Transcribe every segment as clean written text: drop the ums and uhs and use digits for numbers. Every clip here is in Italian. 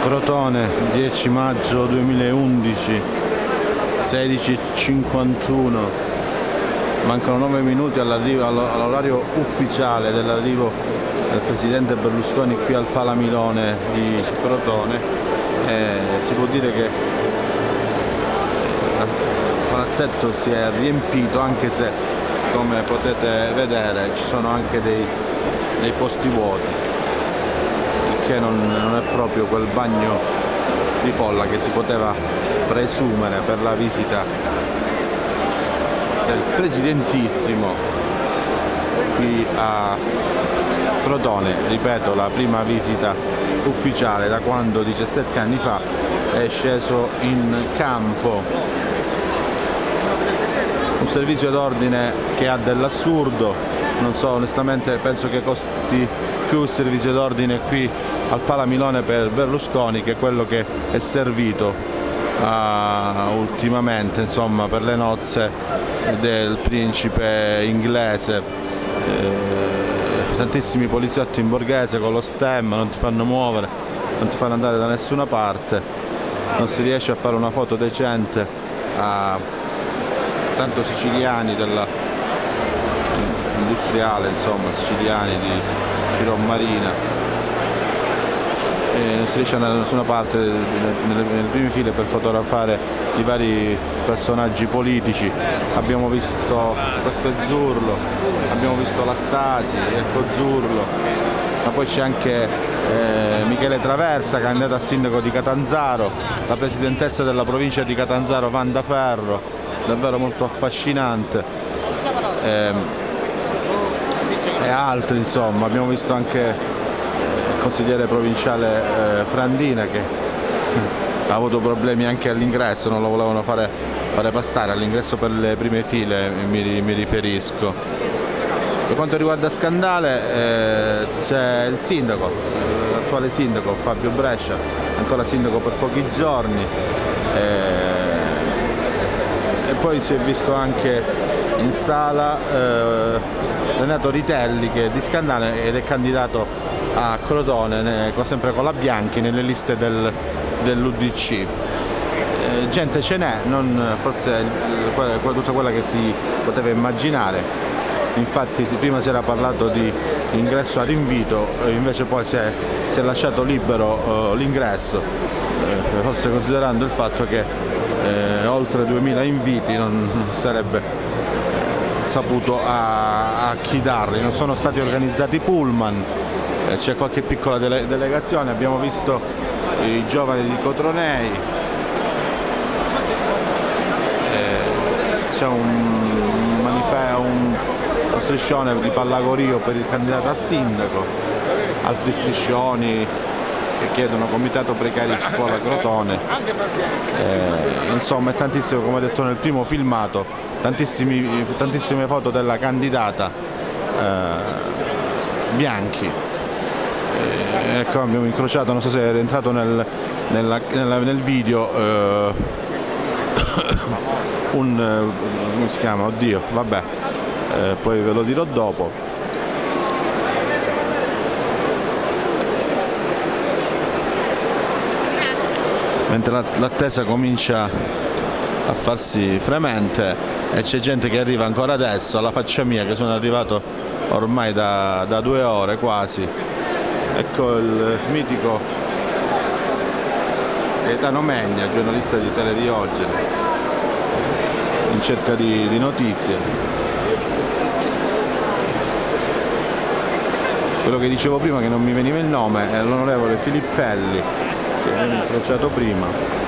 Crotone, 10 maggio 2011, 16:51. Mancano 9 minuti all'orario ufficiale dell'arrivo del presidente Berlusconi qui al Palamilone di Crotone. Si può dire che il palazzetto si è riempito, anche se, come potete vedere, ci sono anche dei posti vuoti, che non è proprio quel bagno di folla che si poteva presumere per la visita del presidentissimo qui a Crotone. Ripeto, la prima visita ufficiale da quando 17 anni fa è sceso in campo. Un servizio d'ordine che ha dell'assurdo, non so, onestamente penso che costi più il servizio d'ordine qui al Palamilone per Berlusconi che quello che è servito ultimamente, insomma, per le nozze del principe inglese. Tantissimi poliziotti in borghese con lo stemma, non ti fanno muovere, non ti fanno andare da nessuna parte, non si riesce a fare una foto decente a tanto siciliani industriale, insomma, siciliani di Ciron Marina. Non si riesce ad andare da nessuna parte nelle prime file per fotografare i vari personaggi politici. Abbiamo visto, questo è Zurlo, abbiamo visto la Stasi, ecco Zurlo, ma poi c'è anche Michele Traversa, candidato a sindaco di Catanzaro, la presidentessa della provincia di Catanzaro Wanda Ferro, davvero molto affascinante, e altri, insomma. Abbiamo visto anche consigliere provinciale Frandina, che ha avuto problemi anche all'ingresso, non lo volevano fare passare all'ingresso per le prime file, mi riferisco. Per quanto riguarda Scandale, c'è il sindaco, l'attuale sindaco Fabio Brescia, ancora sindaco per pochi giorni, e poi si è visto anche in sala Renato Ritelli, che è di Scandale ed è candidato a Crotone, sempre con la Bianchi, nelle liste dell'UDC. Gente ce n'è, non forse tutta quella che si poteva immaginare. Infatti prima si era parlato di ingresso ad invito, invece poi si è lasciato libero l'ingresso, forse considerando il fatto che oltre 2000 inviti non sarebbe saputo a chi darli. Non sono stati organizzati pullman, c'è qualche piccola delegazione, abbiamo visto i giovani di Cotronei, c'è uno striscione di Pallagorio per il candidato a sindaco, altri striscioni che chiedono comitato precari scuola Crotone, insomma è tantissimo, come ho detto nel primo filmato, tantissime foto della candidata Bianchi. Ecco, abbiamo incrociato, non so se è entrato nel video, come si chiama? Oddio, vabbè, poi ve lo dirò dopo. Mentre l'attesa comincia a farsi fremente e c'è gente che arriva ancora adesso, alla faccia mia che sono arrivato ormai da 2 ore quasi. Ecco il mitico Gaetano Megna, giornalista di Telediogene, in cerca di notizie. Quello che dicevo prima, che non mi veniva il nome, è l'onorevole Filippelli, che abbiamo incrociato prima,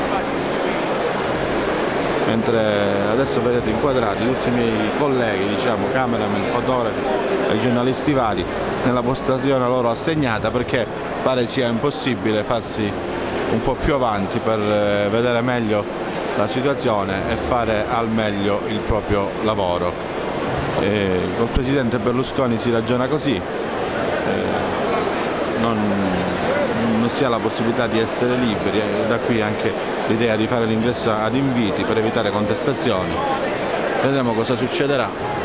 mentre adesso vedete inquadrati tutti i miei colleghi, diciamo, cameraman, fotografi e giornalisti vari nella postazione loro assegnata, perché pare sia impossibile farsi un po' più avanti per vedere meglio la situazione e fare al meglio il proprio lavoro. Col presidente Berlusconi si ragiona così, non si ha la possibilità di essere liberi, e da qui anche l'idea di fare l'ingresso ad inviti per evitare contestazioni. Vedremo cosa succederà.